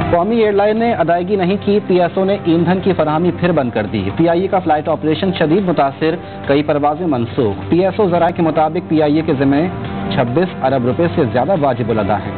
कौमी एयरलाइन ने अदायगी नहीं की, पीएसओ ने ईंधन की फराहमी फिर बंद कर दी। पीआईए का फ्लाइट ऑपरेशन शदीद मुतासिर, कई परवाजें मनसूख। पीएसओ जराये के मुताबिक पीआईए के जिम्मे 26 अरब रुपए से ज्यादा वाजिब उल अदा है।